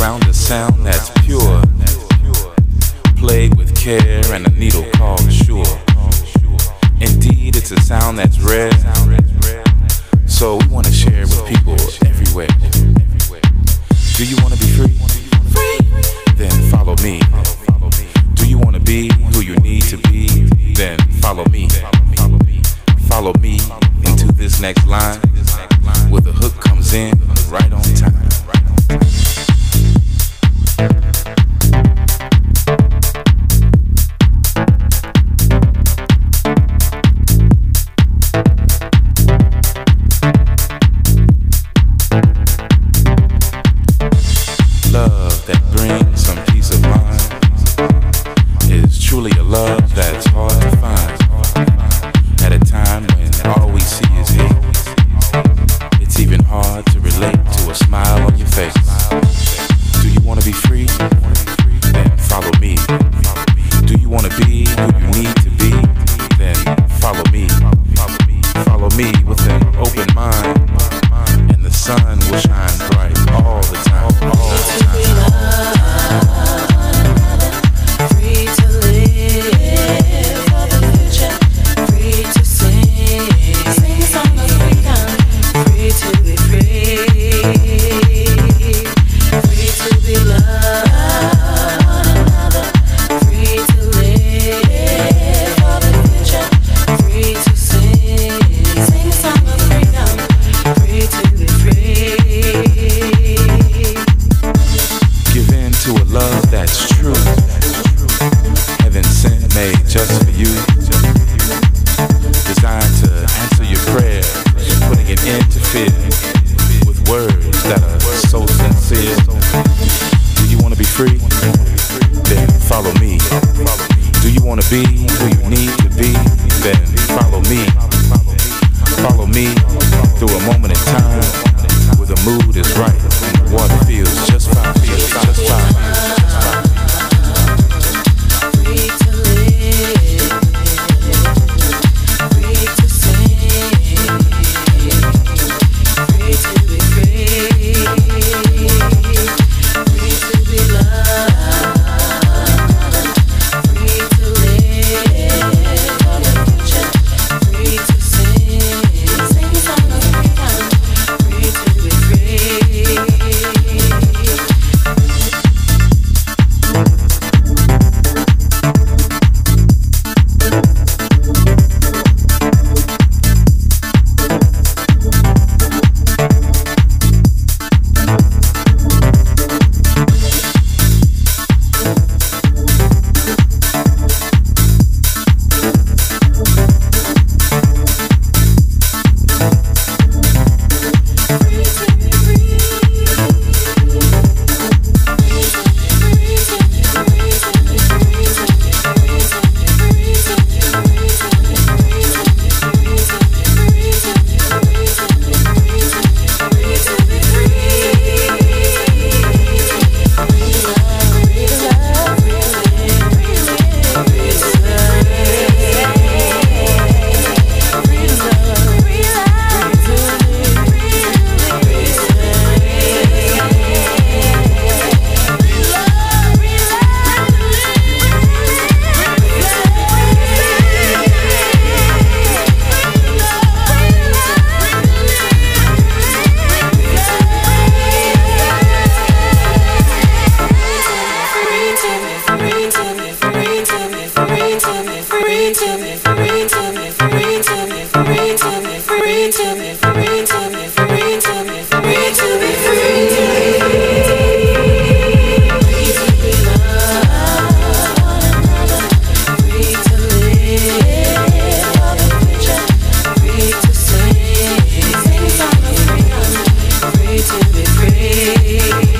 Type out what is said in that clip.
surround a sound that's pure, played with care and a needle called sure. Indeed, it's a sound that's rare, so we want to share it with people everywhere. Do you want to be free? Then follow me. Do you want to be who you need to be? Then follow me. Follow me into this next line, where the hook comes in right on time. Love that brings some peace of mind is truly a love that's hard to find. At a time when all we see is hate, it's even hard to relate to a smile on your face. Do you want to be free? Then follow me. Do you want to be who you need to be? Then follow me. Follow me with an open mind, and the sun will shine bright all the time. All the time. Free to live for the future, free to sing song of freedom, free to be free, free to be loved one another, free to live for the future, free to sing song of freedom, free to be free. Give in to a love that's true, heaven sent, made just for you, designed to answer your prayers, putting an end to fear with words that are so sincere. Do you want to be free? Then follow me. Do you want to be who you need to be? Then follow me. Follow me through a moment in time where the mood is right and the water feels just fine. Just fine. Free to live, free to sing, free to be free, free to be loved, free to live for the future, free to sing song of freedom, free to be free. Free to be free.